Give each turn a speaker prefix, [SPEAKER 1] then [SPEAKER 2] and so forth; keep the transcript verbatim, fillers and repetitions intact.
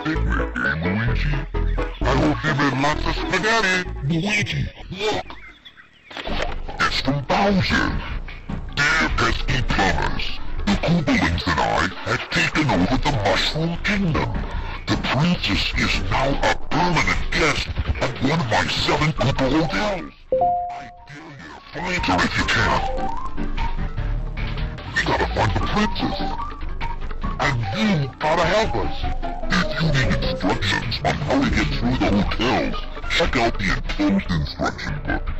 [SPEAKER 1] picnic, eh, Luigi? I hope you made lots of spaghetti. Luigi, look! It's from Bowser. Dear pesky plumbers, the Koopalings and I have taken over the Mushroom Kingdom. The princess is now a permanent guest at one of my seven Koopa hotels. I dare you to find her if you can. We gotta find the princess. And you gotta help us. If you need instructions on how to get through the hotels, check out the enclosed instruction book.